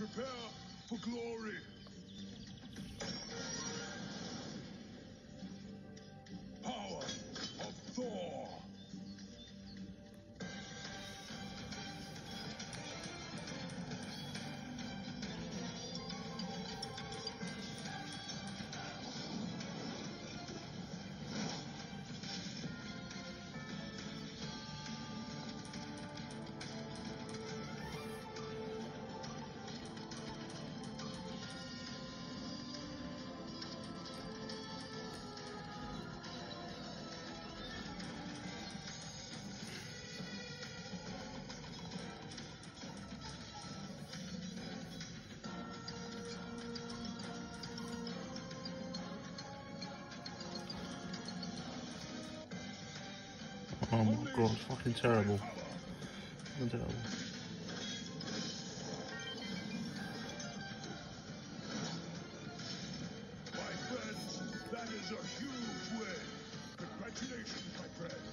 Prepare for glory. Power of Thor. Oh my god, fucking terrible. Fucking terrible. My friends, that is a huge win. Congratulations, my friend.